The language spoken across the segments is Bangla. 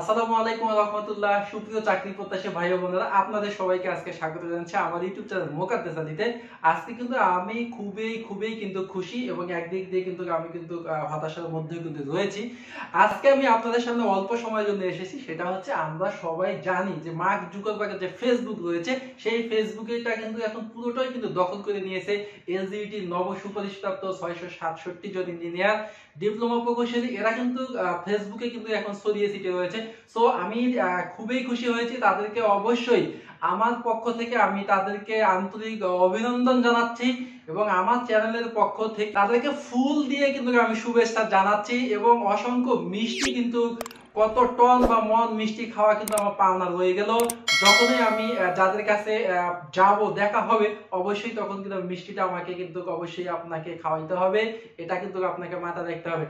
আসসালামু আলাইকুম ওয়া রাহমাতুল্লাহ। সুপ্রিয় চাকরি প্রত্যাশী ভাই ও বোনেরা, আপনাদের সবাইকে আজকে স্বাগত জানাচ্ছি আমার ইউটিউব চ্যানেল মোকাদ্দেস আলীতে। আজকে কিন্তু আমি খুবই কিন্তু খুশি এবং একদিক দিয়ে কিন্তু আমি কিন্তু হতাশার মধ্যে কিন্তু রয়েছি। আজকে আমি আপনাদের সামনে অল্প সময়ের জন্য এসেছি, সেটা হচ্ছে আমরা সবাই জানি যে মার্ক জুকারবার্গের যে ফেসবুক রয়েছে, সেই ফেসবুকটা কিন্তু এখন পুরোটাই কিন্তু দখল করে নিয়েছে এলজিইটি নব সুপারিশপ্রাপ্ত 667 জন ইঞ্জিনিয়ার, ডিপ্লোমা প্রকৌশলী। এরা কিন্তু ফেসবুকে কিন্তু এখন ছড়িয়ে ছিটিয়ে রয়েছে। সো আমি খুবই খুশি হয়েছি, তাদেরকে অবশ্যই আমার পক্ষ থেকে আমি তাদেরকে আন্তরিক অভিনন্দন জানাচ্ছি এবং আমার চ্যানেলের পক্ষ থেকে তাদেরকে ফুল দিয়ে কিন্তু আমি শুভেচ্ছা জানাচ্ছি এবং অসংখ্য মিষ্টি কিন্তু কত টন বা মন মিষ্টি খাওয়া কিন্তু আমার পাওনা রয়ে গেল। যখনই আমি যাদের কাছে যাব দেখা হবে, অবশ্যই তখন কিন্তু মিষ্টিটা আমাকে কিন্তু অবশ্যই আপনাকে খাওয়াইতে হবে, এটা কিন্তু আপনাকে মাথায় রাখতে হবে।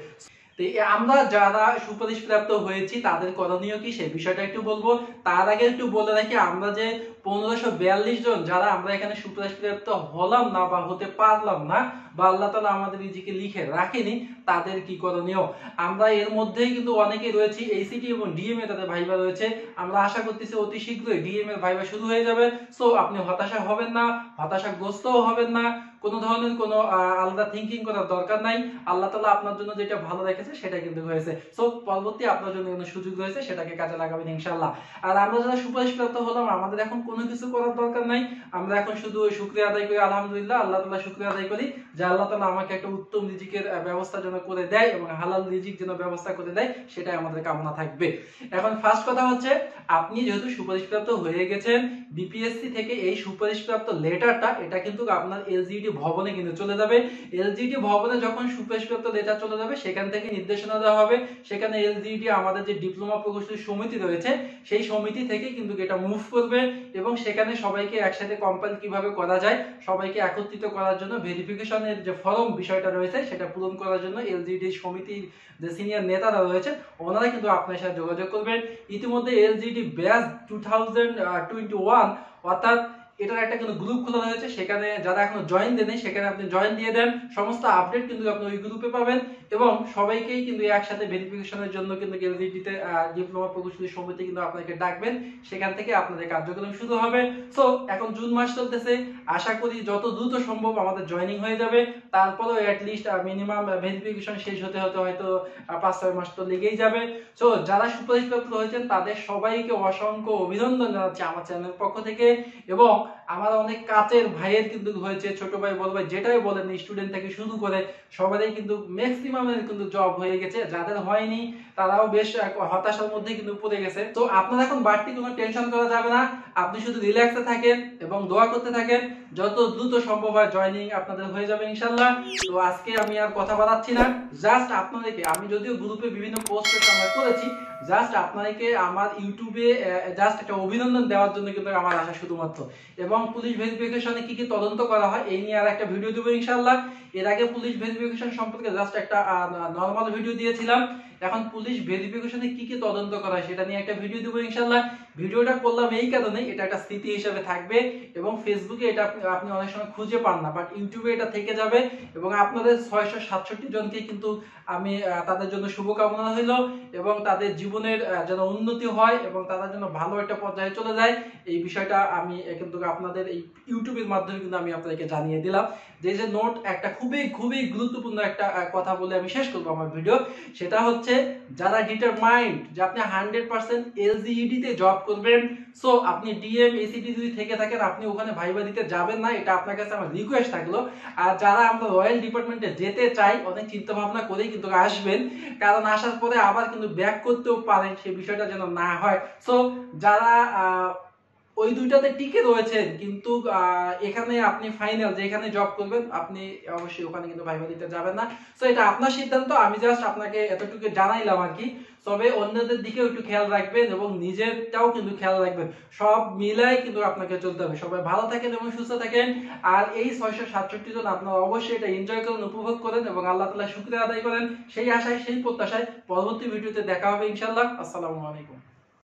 আমরা যারা সুপারিশ প্রাপ্ত হয়েছি তাদের করণীয় কি সেই বিষয়টা একটু বলবো। তার আগে একটু বলে রাখি, আমরা যে 1542 জন যারা আমরা এখানে সুপারিশ প্রাপ্ত হলাম না বা হতে পারলাম না বা আল্লাহ তাআলা আমাদের রিজিকে লিখে রাখেনি, তাদের কি করণীয়। আমরা এর মধ্যেই কিন্তু অনেকেই রয়েছি এইসিটি এবং ডিএমএ তাদের ভাইবা রয়েছে। আমরা আশা করতেছি অতি শীঘ্রই ডিএমএ ভাইবা শুরু হয়ে যাবে। সো আপনি হতাশা হবেন না, হতাশাগ্রস্তও হবেন না, কোনো ধরনের কোনো আলাদা থিঙ্কিং করার দরকার নাই। আল্লাহ তাআলা আপনার জন্য যেটা ভালো রেখেছে সেটা কিন্তু হয়েছে। সো পরবর্তী আপনার জন্য কোনো সুযোগ রয়েছে, সেটাকে কাজে লাগাবেন ইনশাআল্লাহ। আর আমরা যারা সুপারিশপ্রাপ্ত হলাম, আমাদের এখন কোনো কিছু করার দরকার নাই। আমরা এখন শুধু শুকরিয়া আদায় করি, আলহামদুলিল্লাহ, আল্লাহ তাআলা শুকরিয়া আদায় করি যে আল্লাহ তাআলা আমাকে একটা উত্তম রিজিকের ব্যবস্থা যেন করে দেয় এবং হালাল রিজিক যেন ব্যবস্থা করে দেয়, সেটাই আমাদের কামনা থাকবে। এখন ফার্স্ট কথা হচ্ছে, আপনি যেহেতু সুপারিশপ্রাপ্ত হয়ে গেছেন, বিপিএসসি থেকে এই সুপারিশপ্রাপ্ত লেটারটা এটা কিন্তু আপনার এলজিইডি ভবনে কিন্তু চলে যাবে। এলজিইডি ভবনে যখন সুপারিশপ্রাপ্ত লেটার চলে যাবে, সেখান থেকে নির্দেশনা দেওয়া হবে, সেখানে এলজিইডি আমাদের যে ডিপ্লোমা প্রকৌশলী সমিতি রয়েছে সেই সমিতি থেকে কিন্তু এটা মুভ করবে এবং সেখানে সবাইকে একসাথে কম্পাইল কিভাবে করা যায়, সবাইকে একত্রিত করার জন্য ভেরিফিকেশনের যে ফর্ম বিষয়টা রয়েছে সেটা পূরণ করার জন্য এলজিইডি সমিতির যে সিনিয়র নেতারা রয়েছে ওনারা কিন্তু আপনার সাথে যোগাযোগ করবেন। ইতিমধ্যে এলজিইডি ব্যাচ 2021 অর্থাৎ এটার একটা কিন্তু গ্রুপ খোলা হয়েছে, সেখানে যারা এখনো জয়েন দেননি সেখানে আপনি জয়েন দিয়ে দেন। সমস্ত আপডেট কিন্তু আপনি ওই গ্রুপে পাবেন এবং সবাইকেই কিন্তু একসাথে ভেরিফিকেশনের জন্য কিন্তু এলজিইডিতে ডিপ্লোমা প্রকৌশলী সমিতি কিন্তু আপনাকে ডাকবেন, সেখান থেকে আপনাদের কার্যক্রম শুরু হবে। সো এখন জুন মাস চলতেছে, আশা করি যত দ্রুত সম্ভব আমাদের জয়েনিং হয়ে যাবে। তারপরেও অ্যাটলিস্ট মিনিমাম ভেরিফিকেশন শেষ হতে হতে হয়তো 5-6 মাস তো লেগেই যাবে। সো যারা সুপারিশপ্রাপ্ত হয়েছেন তাদের সবাইকে অসংখ্য অভিনন্দন জানাচ্ছি আমার চ্যানেলের পক্ষ থেকে। এবং আমার অনেক কাছের ভাইয়ের কিন্তু হয়েছে, ছোট ভাই বড় ভাই যেটাই বলেন, স্টুডেন্ট থেকে শুরু করে সবারই কিন্তু ম্যাক্সিমামের কিন্তু জব হয়ে গেছে। যাদের হয়নি তারাও বেশ হতাশার মধ্যে কিন্তু পড়ে গেছে। তো আপনারা এখন বাড়তি কোনো টেনশন করা যাবে না, আপনি শুধু রিল্যাক্সে থাকেন এবং দোয়া করতে থাকেন, যত দ্রুত সম্ভব হয় জয়েনিং আপনাদের হয়ে যাবে ইনশাআল্লাহ। তো আজকে আমি আর কথা বাড়াচ্ছি না, জাস্ট আপনাদেরকে, আমি যদিও গ্রুপে বিভিন্ন পোস্ট আমরা করেছি, জাস্ট আপনাদেরকে আমার ইউটিউবে জাস্ট একটা অভিনন্দন দেওয়ার জন্য কিন্তু আমার আশা শুধুমাত্র। এবং পুলিশ ভেরিফিকেশনে কি কি তদন্ত করা হয় এই নিয়ে আর একটা ভিডিও দেবো ইনশাআল্লাহ। এর আগে পুলিশ ভেরিফিকেশন সম্পর্কে জাস্ট একটা নরমাল ভিডিও দিয়েছিলাম, এখন পুলিশ ভেরিফিকেশনে কি কি তদন্ত করা হয় সেটা নিয়ে একটা ভিডিও দেবো ইনশাআল্লাহ। ভিডিওটা করলাম এই কারণে, এটা একটা স্মৃতি হিসেবে থাকবে এবং ফেসবুকে এটা আপনি অনেক সময় খুঁজে পান না, বাট ইউটিউবে এটা থেকে যাবে এবং আপনাদের 667 জনকে কিন্তু আমি তাদের জন্য শুভকামনা হইল এবং তাদের জীবনের যেন উন্নতি হয় এবং তারা যেন ভালো একটা পর্যায়ে চলে যায়, এই বিষয়টা আমি কিন্তু আপনাদের এই ইউটিউবের মাধ্যমে কিন্তু আমি আপনাদেরকে জানিয়ে দিলাম। যে নোট একটা খুবই গুরুত্বপূর্ণ একটা কথা বলে আমি শেষ করবো আমার ভিডিও, সেটা হচ্ছে যারা ডিটারমাইন্ড যে আপনি 100% এলজিইডি তে জব করবেন, সো আপনি ডিএম এসিডি যদি থেকে থাকেন আপনি ওখানে ভাইবা দিতে যাবেন না, এটা আপনার কাছে আমার রিকোয়েস্ট থাকলো। আর যারা আমরা রয়্যাল ডিপার্টমেন্টে যেতে চাই, অনেক চিন্তা ভাবনা করেই কিন্তু আসবেন, কারণ আসার পরে আবার কিন্তু ব্যাক করতেও পারেন, সেই বিষয়টা যেন না হয়। সো যারা ওই দুইটাতে টিকে রয়েছেন কিন্তু এখানে আপনি ফাইনাল যেখানে জব করবেন আপনি অবশ্যই ওখানে কিন্তু ভাইবা দিতে যাবেন না। সো এটা আপনার সিদ্ধান্ত, আমি জাস্ট আপনাকে এতটুকু জানাইলাম আর কি। তবে অন্যদের দিকেও একটু খেয়াল রাখবেন এবং নিজেরটাও কিন্তু খেয়াল রাখবেন, সব মিলাই কিন্তু আপনাকে চলতে হবে। সবাই ভালো থাকেন এবং সুস্থ থাকেন। আর এই 667 জন আপনারা অবশ্যই এটা এনজয় করেন, উপভোগ করেন এবং আল্লাহ তাআলার শুকরিয়া আদায় করেন, সেই আশায় সেই প্রত্যাশায় পরবর্তী ভিডিওতে দেখা হবে ইনশাআল্লাহ। আসসালামু আলাইকুম।